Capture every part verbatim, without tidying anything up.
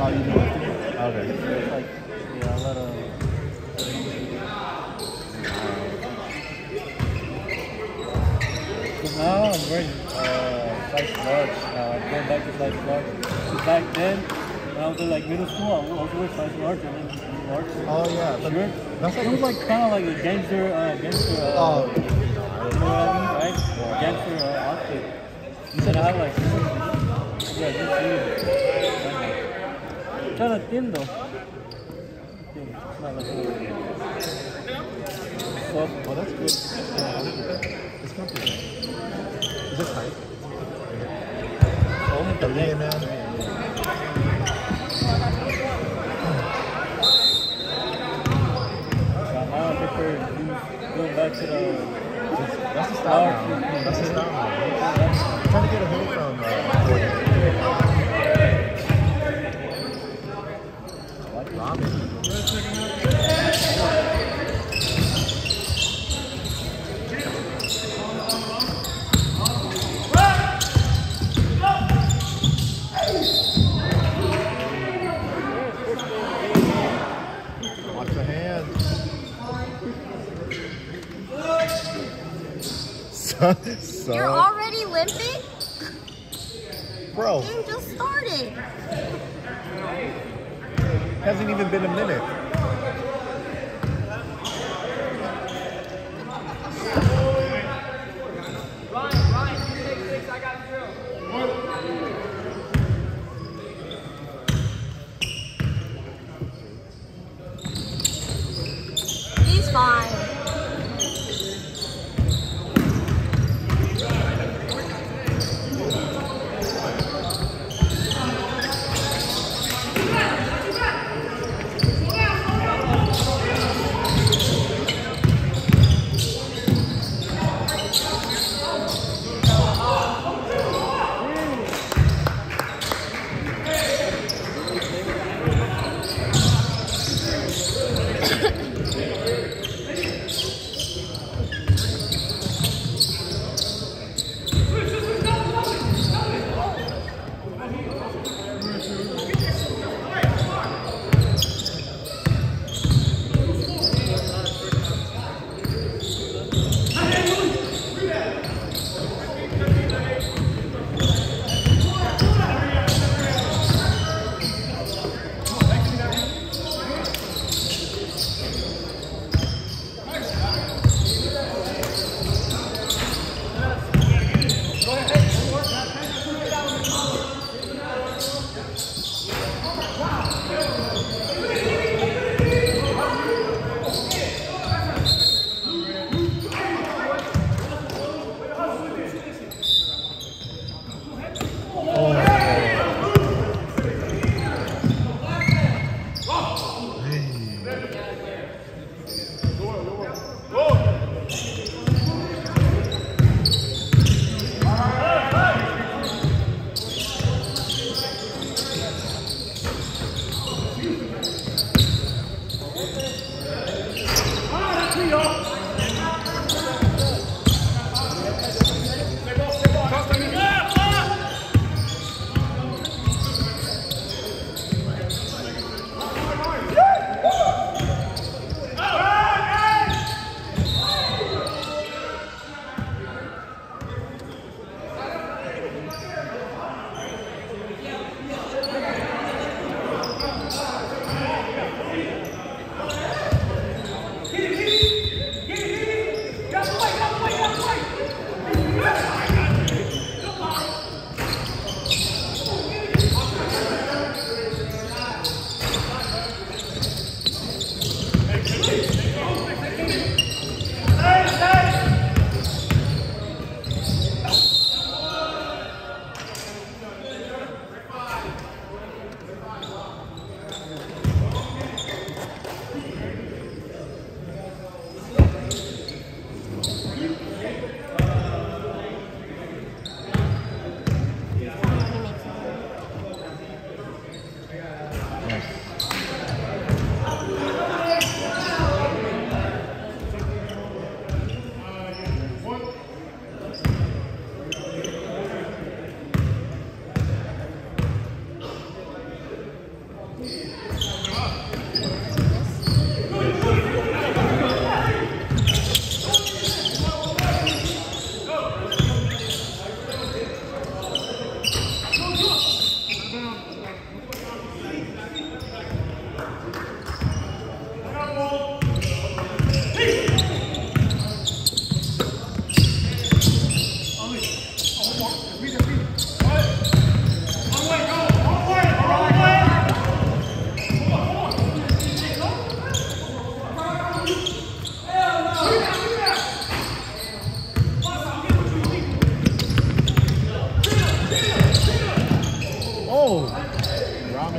Oh, you do lifting? Okay. It's like, yeah, a lot of... Because now I'm wearing uh, size large. Uh, I'm going back to size large. So back then, when I was in like middle school, I was also wearing size large and then large. Oh yeah. But Sure. that's like It was like kind of like a gangster, uh, gangster, uh, oh. you know what I mean, right? Yeah. Gangster uh, outfit. Instead of have like, yeah, just see. Kind of thin though. Thin. It's not like a soft. Oh, that's good. Yeah. It's comfy. Is it tight? Only the Yeah, leg. man. So now I prefer going back to the. That's the style now. That's the style now. I'm trying to get away from uh, ramen. Watch the hands. So, so, You're already limping? bro, Game just started. hasn't even been a minute. Ryan, Ryan, you take six, I got zero. He's fine.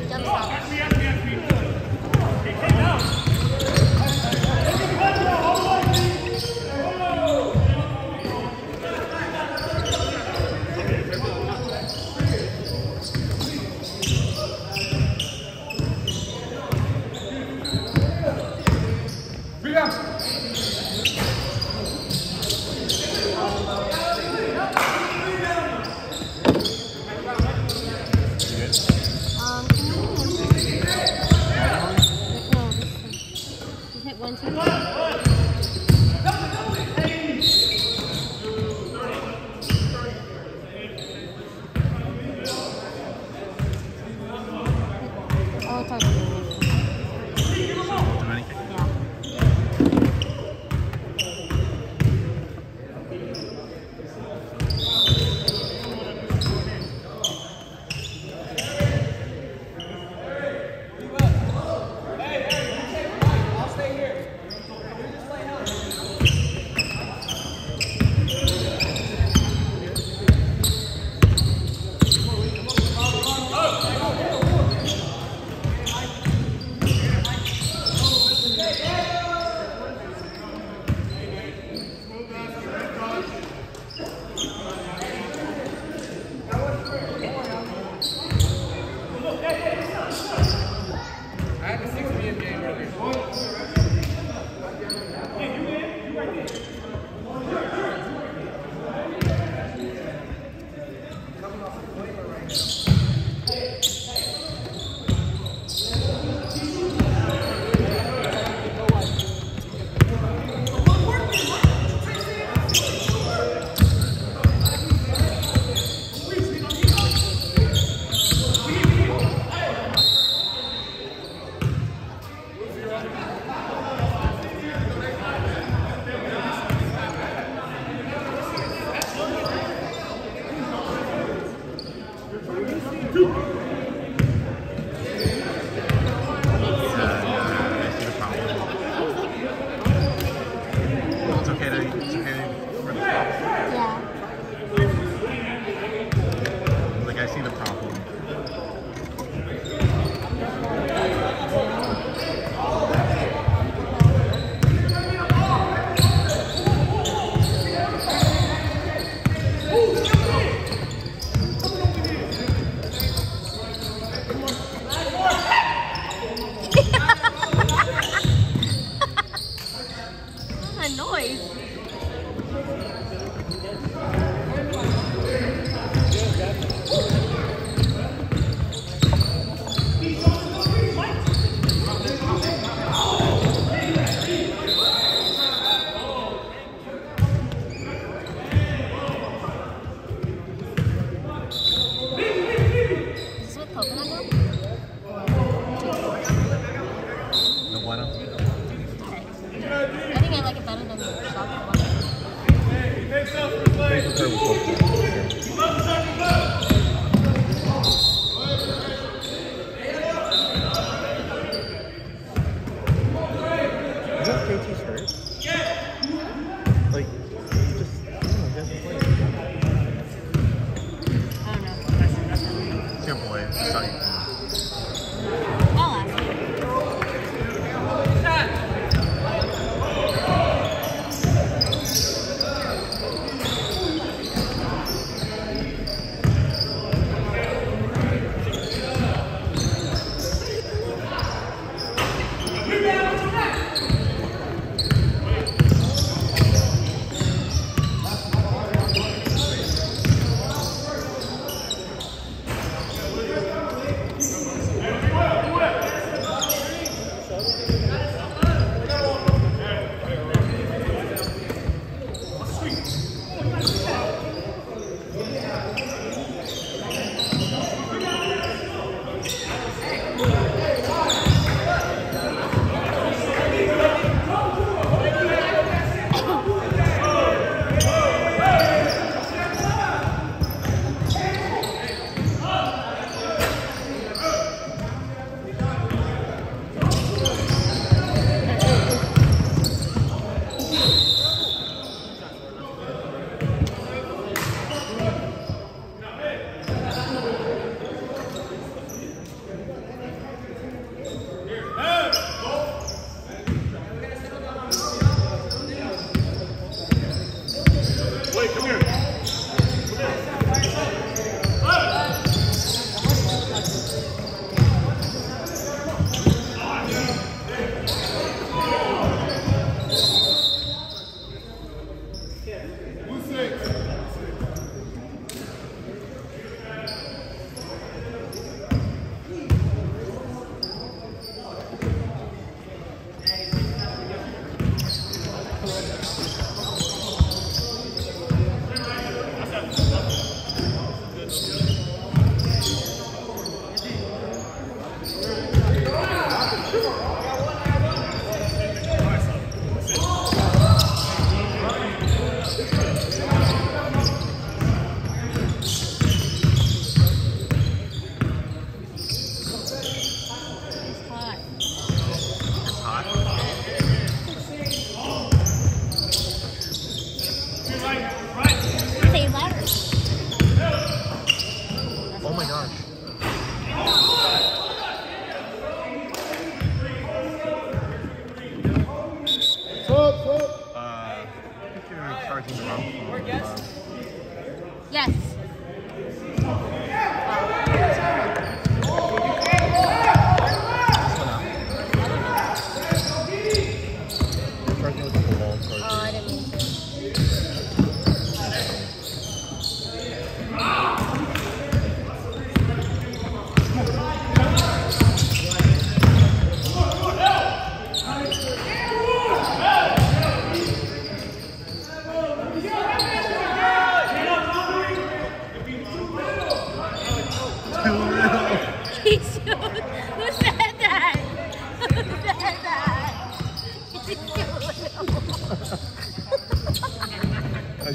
Jump stop. Um, can you hit him? No, this one. Just hit one, two. Oh, it's already good. Yeah. I'll stay here. You just play help.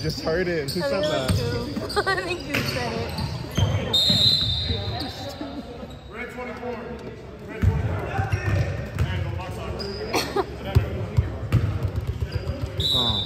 just heard it. Who I said mean, that? it was Goose. I think Goose said it. Red twenty-four. Red twenty-four. And go box on. Oh.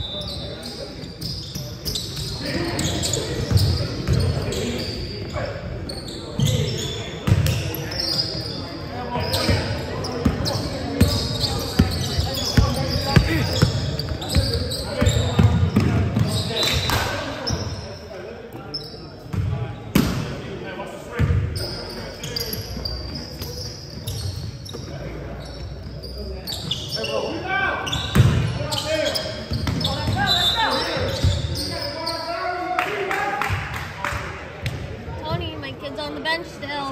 Tony, my kid's on the bench still.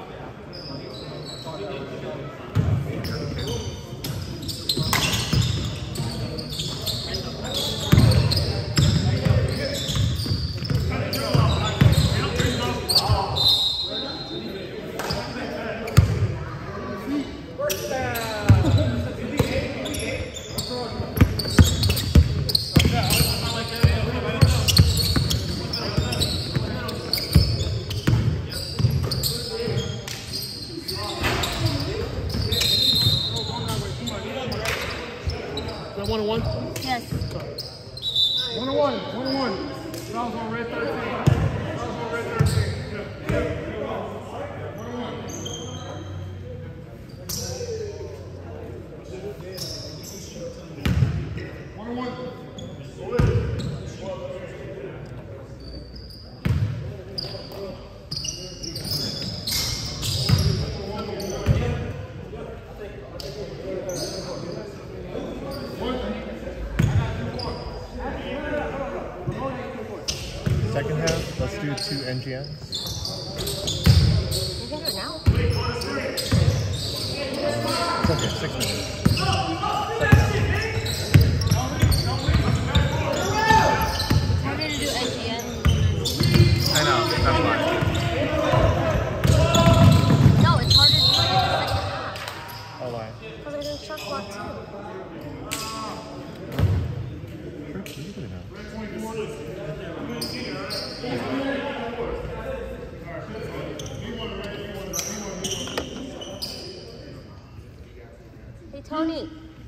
One on one? Yes. One on one. One on one. That was on red thirteen. That was on red thirteen. Yeah. One on one. One on one. Go in. Second half, let's do two N G Ns. You can do it now. It's okay, six minutes. Harder to do N G N. I know, that's why. No, it's harder to do it in the second half. Oh, why? Because I did shot clock too. Sure, you can do it now. Hey, Tony.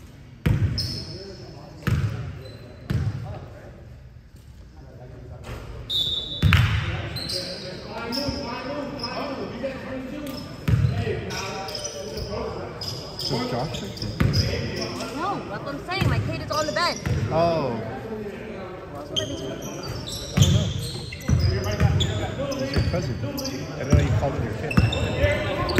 Just Josh? No, that's what I'm saying. My kid is on the bench. Oh. What else would I be talking about? It's your cousin. I didn't know you called him your kid.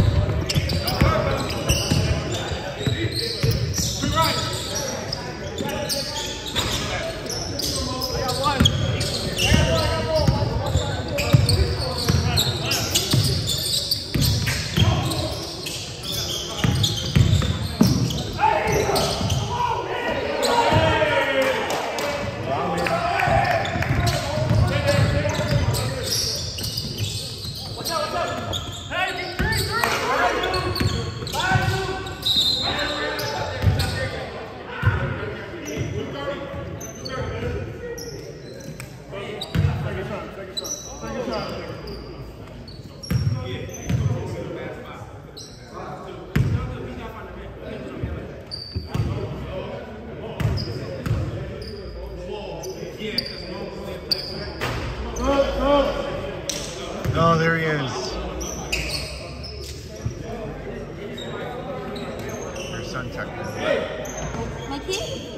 Oh, there he is. Your son checked in. My kid?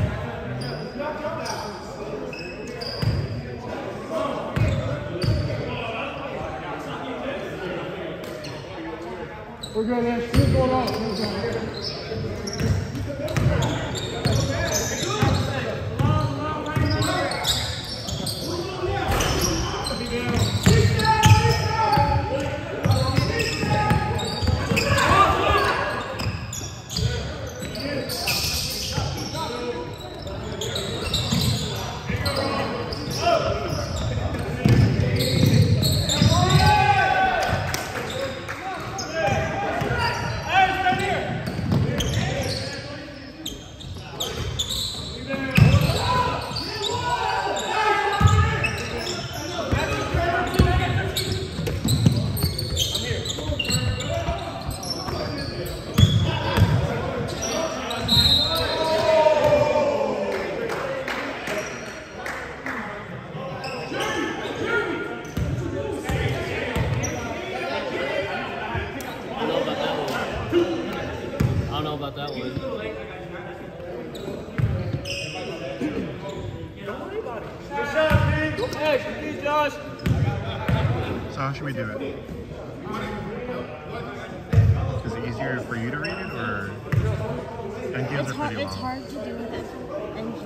We're good, man. What's going on? What's going on? about that one. Good shot, Pete. Hey, good Josh. So how should we do it? Is it easier for you to read it, or N G Ms It's are hard, pretty it's long? hard to do with it. N G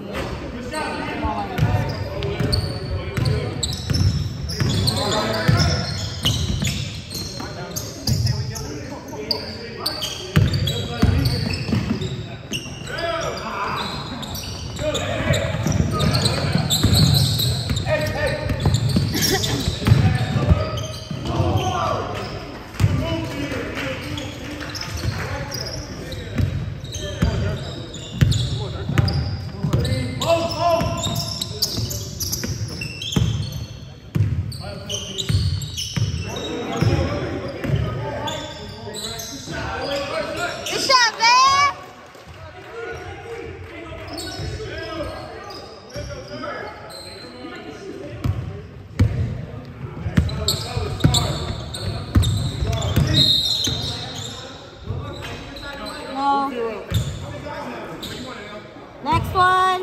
Good shot, man! No. Next one.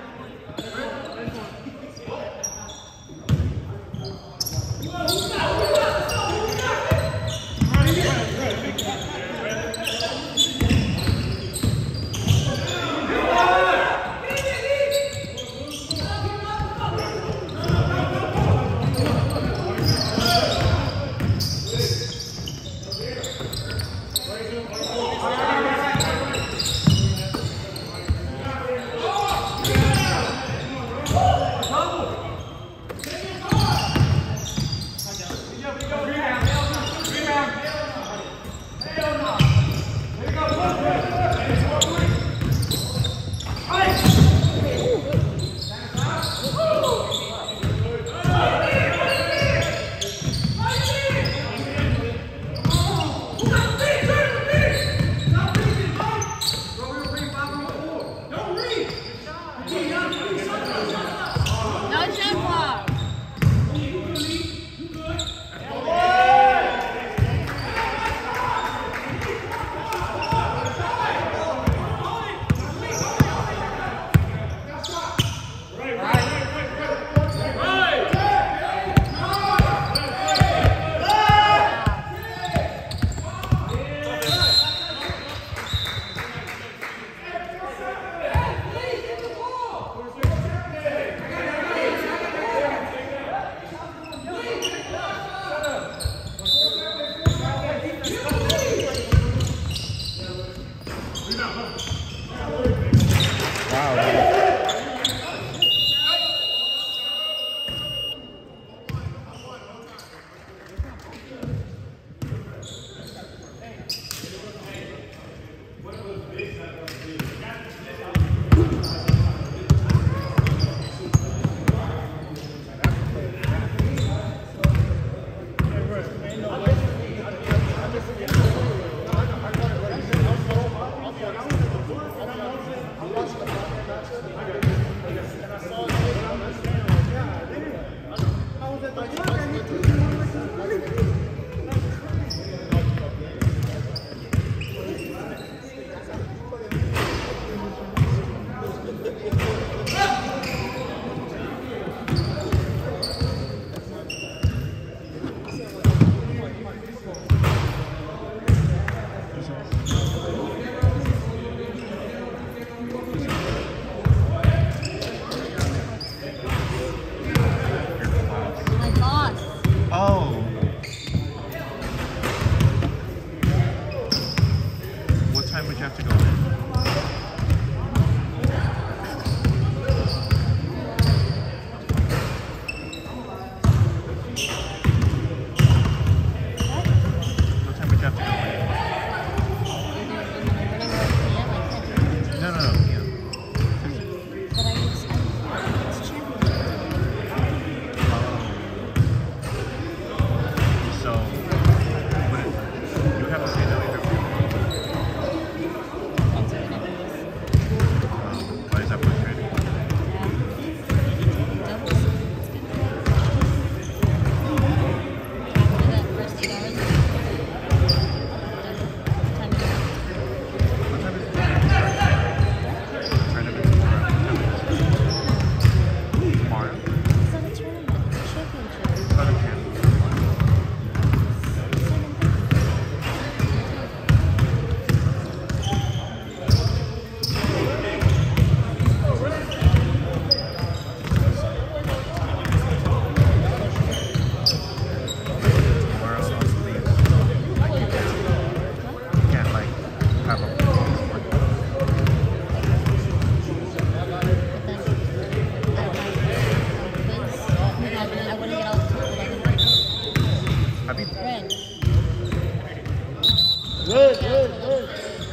No jump ball. My boss. Oh. What time would you have to go in? What time would you have to go in? No, no, no. Yeah. But I was, I was champion. So, what, you would have to say no either way. That's what it is. have a I wouldn't get all the people. I mean, Red. Good, good, good.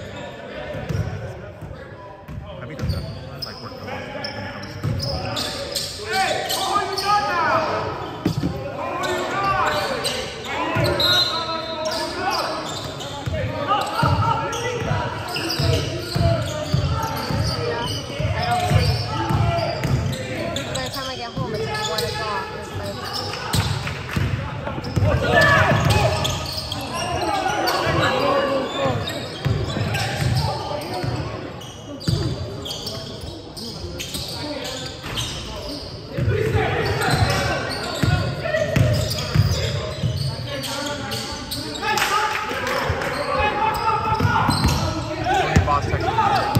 have you done that? Like worked on when it comes to Hey, all you got now! All you got! I don't sleep. By the time I get home, it's like one o'clock. It's like... Tony Boss texted me.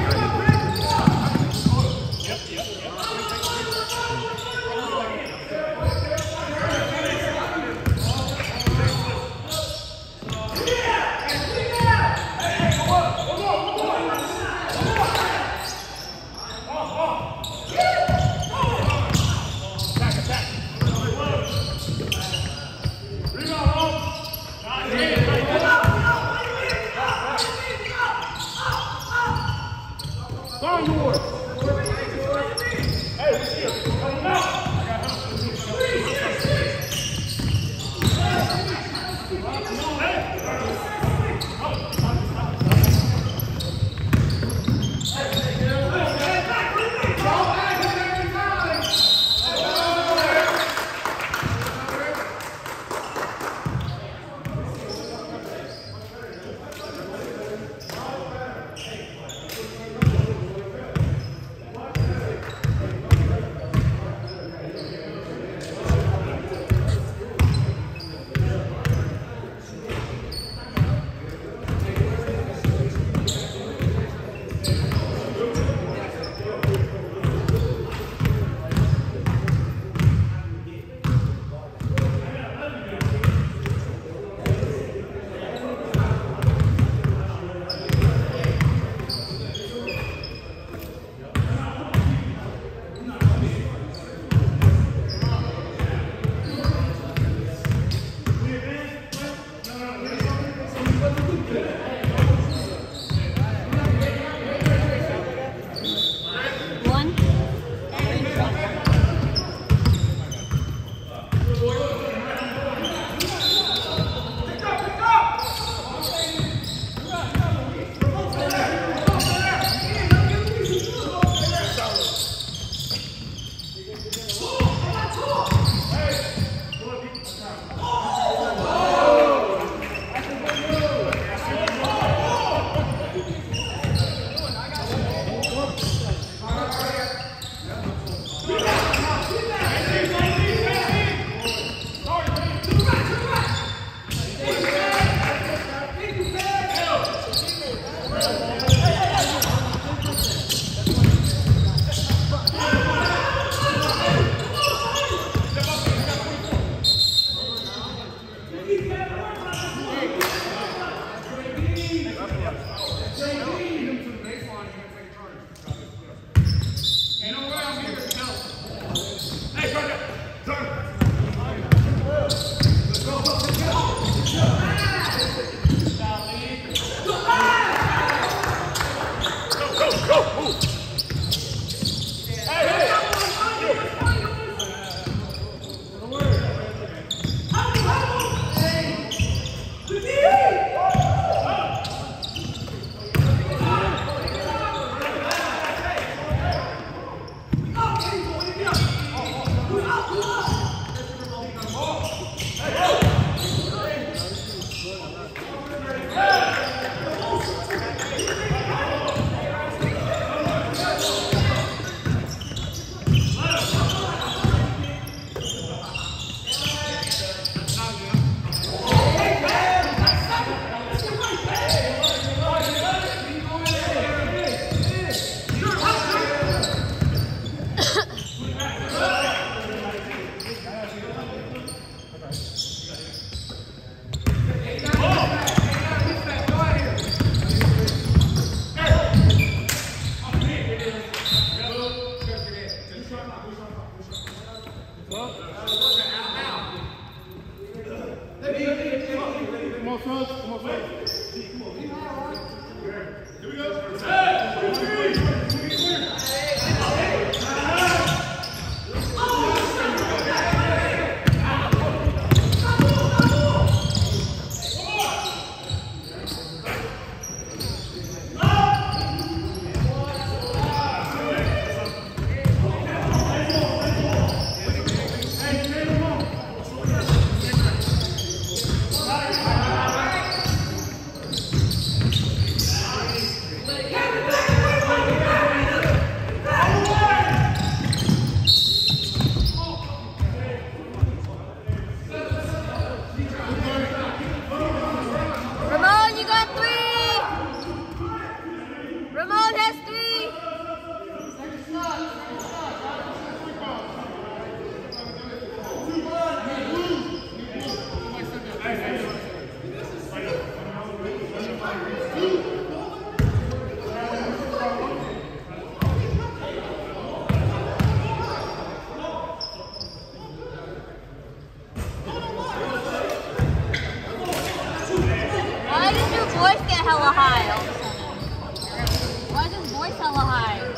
hella high all of a sudden? Why is his voice hella high?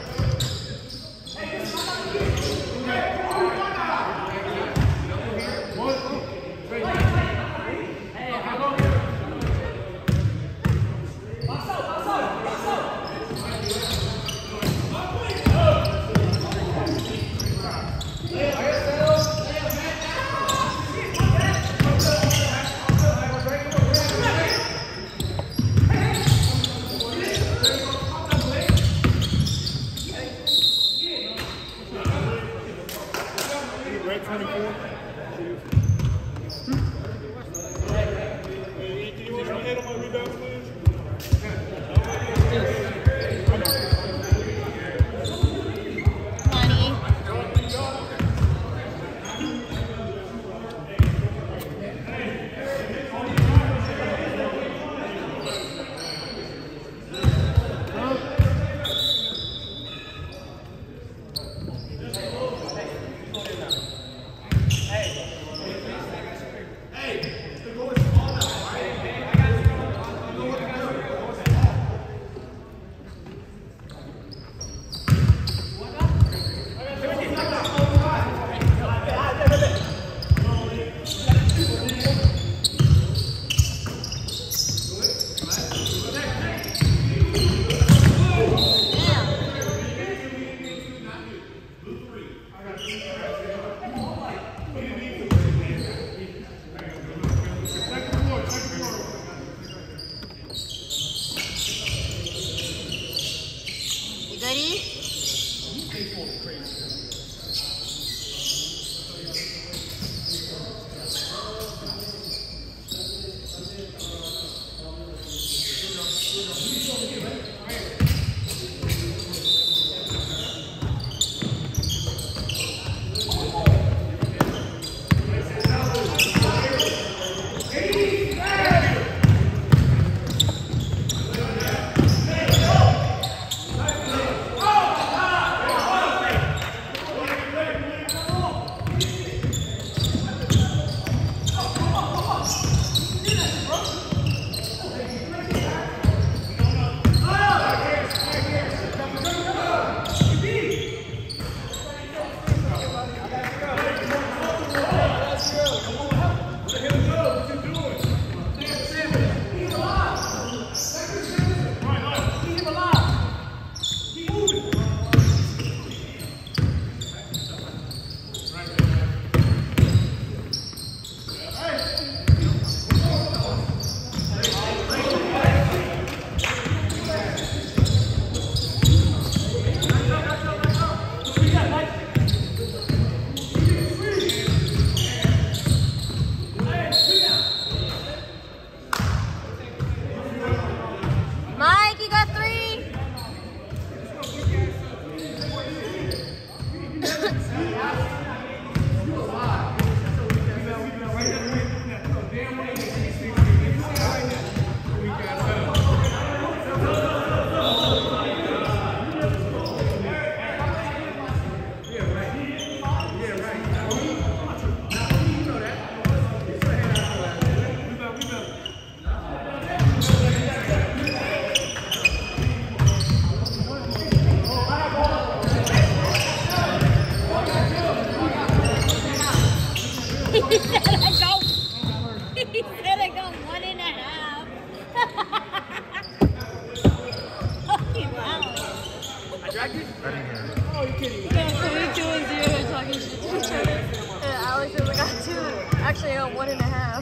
Actually, uh, one and a half.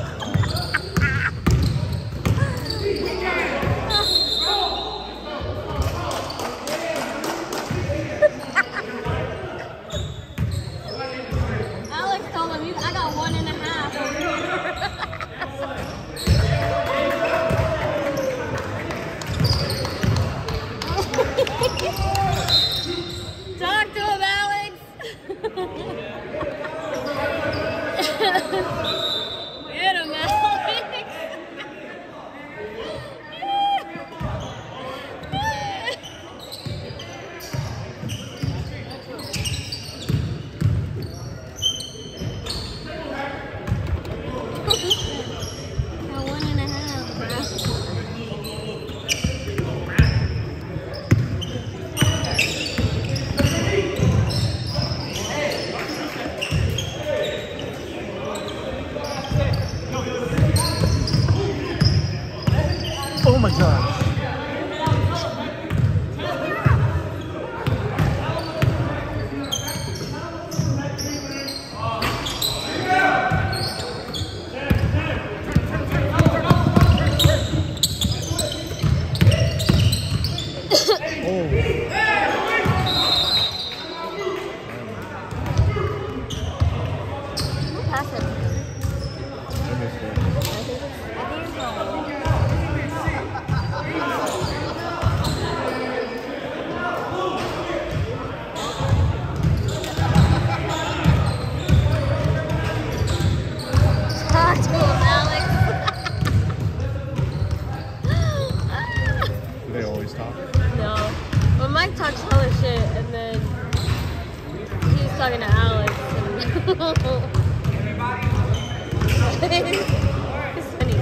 Alex told him, I got one and a half over here. Talk to him, Alex. Who passed it? I missed it. I think it's, I think it's wrong. Talk to him, Alex. Do they always talk? No. But Mike talks hella shit, and then he was talking to Alex. And it's funny.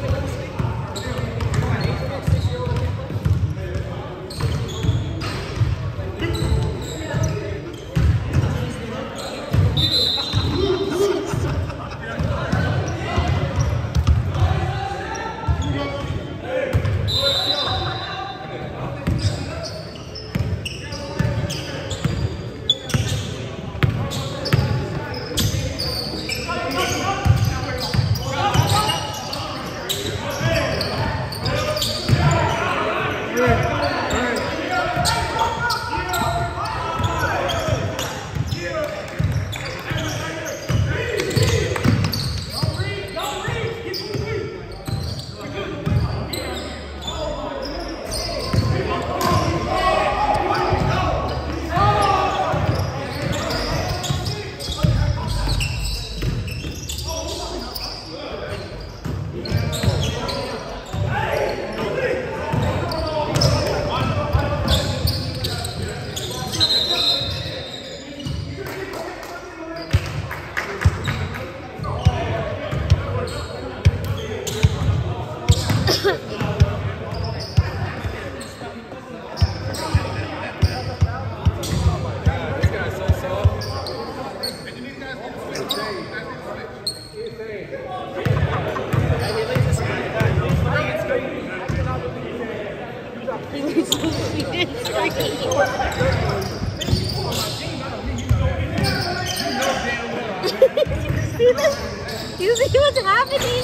You see what's happening?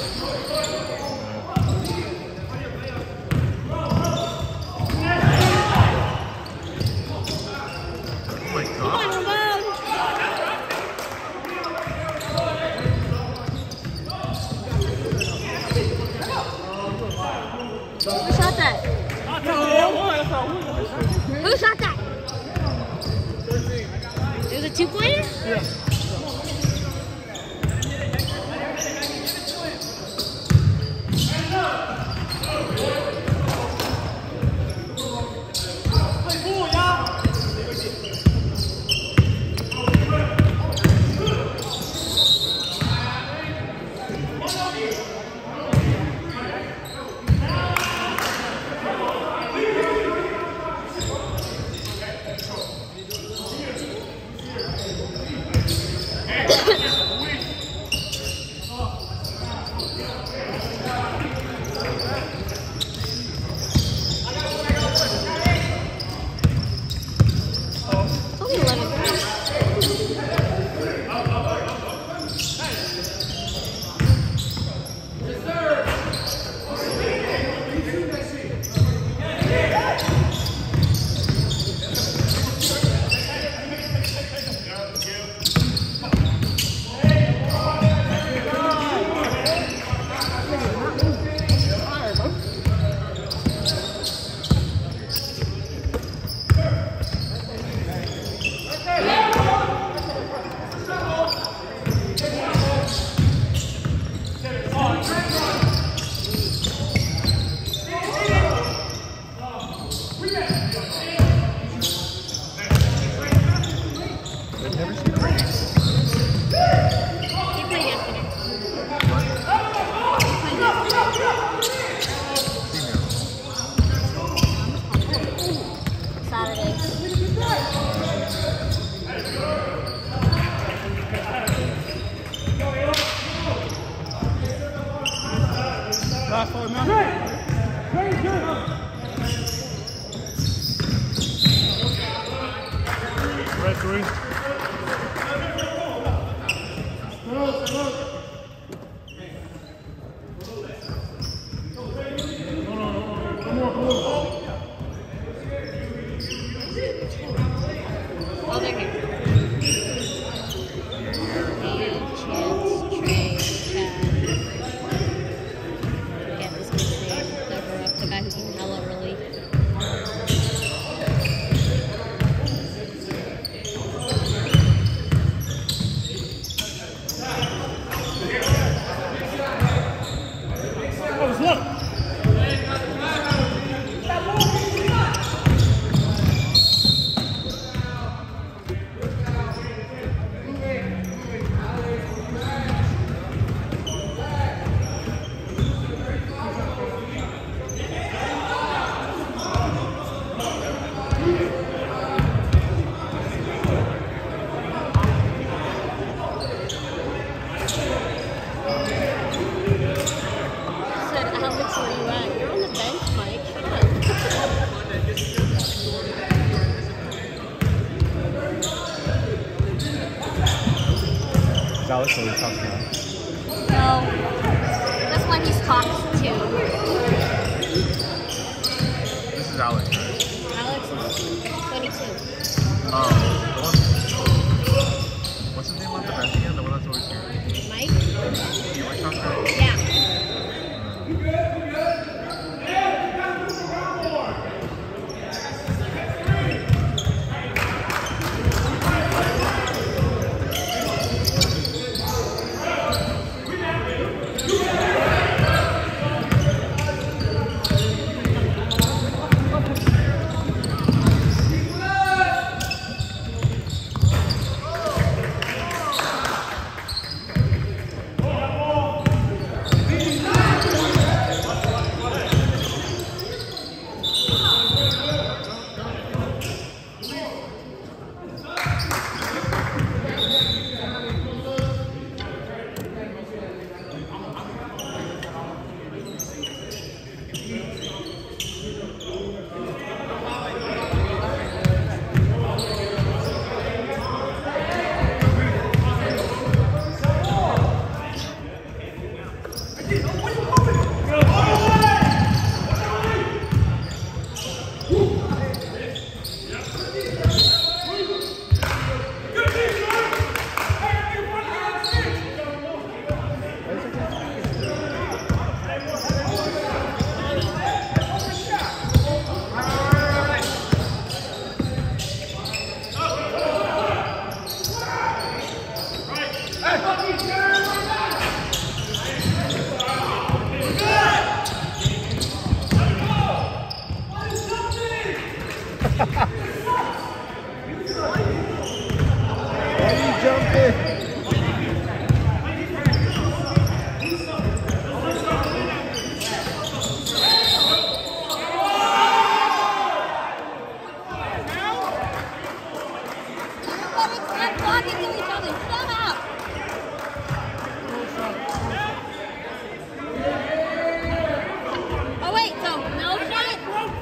Oh my god. Who shot that? Who shot that? It was a two-pointer? Yeah. Only eleven points. I've never seen a race. He played yesterday. Saturday. Last five minutes. Very good. Red three. No, no, no, no. One more, one more. Alex, or are you talking to us? No. That's when he's talked to. This is Alex, right? Alex is twenty-two. Um, the one, what's his name on the bench again? The one that's always here? Mike? You like talking to him? Yeah. Why are you jumping? Everybody stop talking to each other. Shut up. Oh wait, so no shot?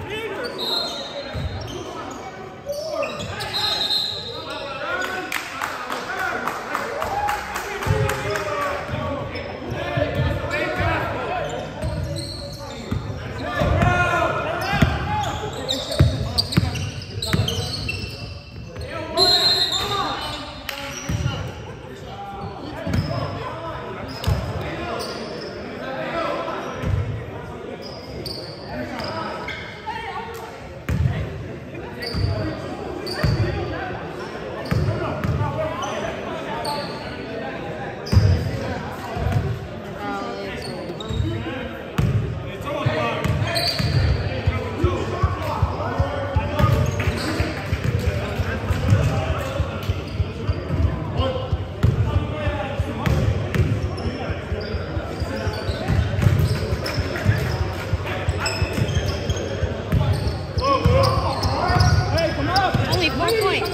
Only four points.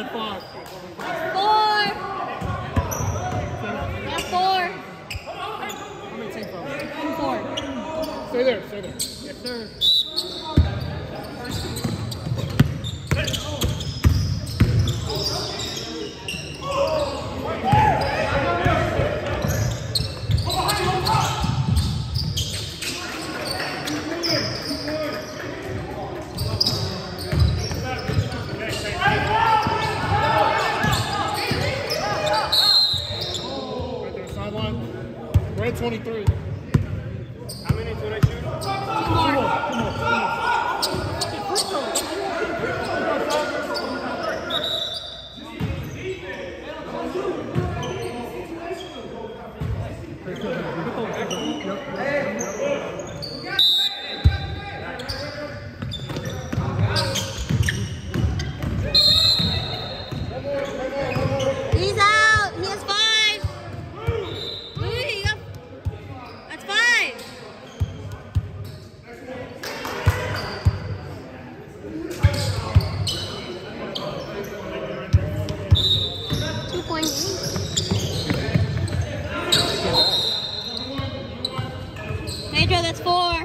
At five. Four. At four. How many take from? Four. Stay there, stay there. Yes, sir. Right there, sideline. Red twenty-three. How many do they shoot? Two more. He's out. He has five. Louis, you got... That's five. Two points. Pedro, that's four.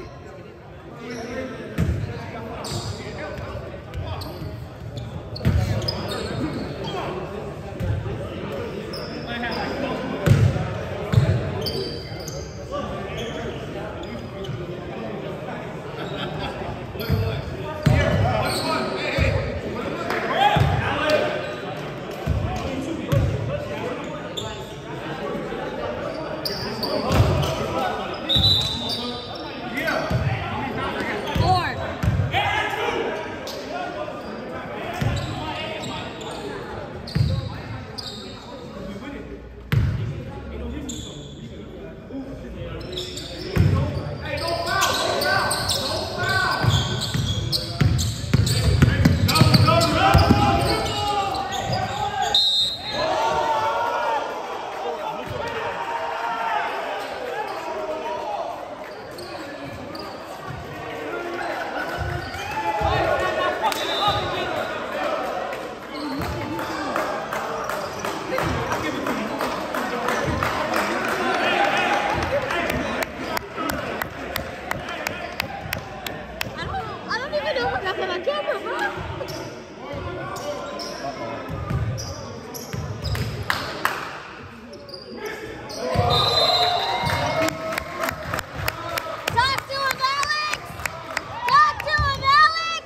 Four. I don't, I don't even know what happened on camera, bro. Talk to him, Alex! Talk to him, Alex!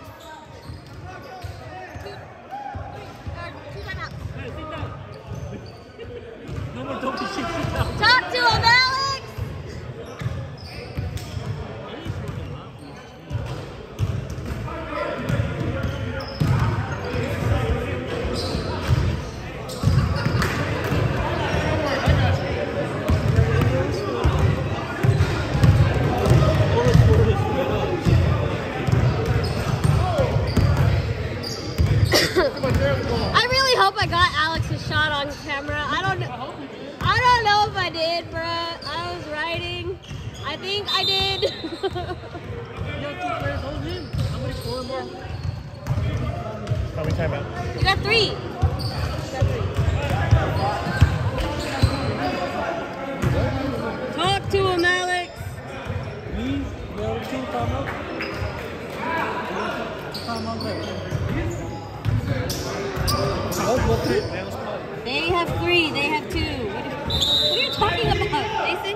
Two, or two timeouts. Hey, sit down. No more don't be shit. Sit down. Talk to him, Alex! I really hope I got Alex's shot on camera. I don't know. I don't know if I did, bruh. I was writing. I think I did. You got two players hold him. How many score more? How many timeouts? You got three. You got three. Talk to him, Alex. Please, there are two timeouts. Timeout left. They have three. They have two. What are, what are you talking about, Jason?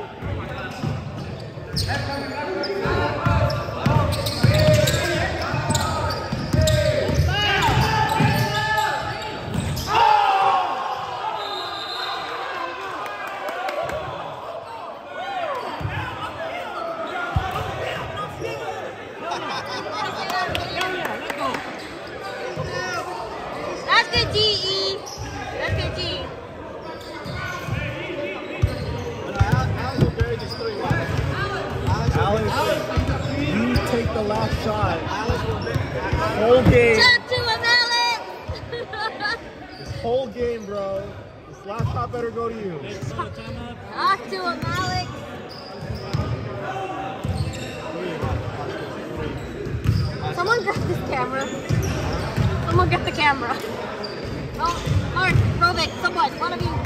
That's good, D E. That's good, D. Alex, you take the last shot. Whole game. Talk to him, Alex. This whole game, bro. This last shot better go to you. Talk to him, Alex. Someone grab this camera. Someone grab the camera. Oh. so much. One of you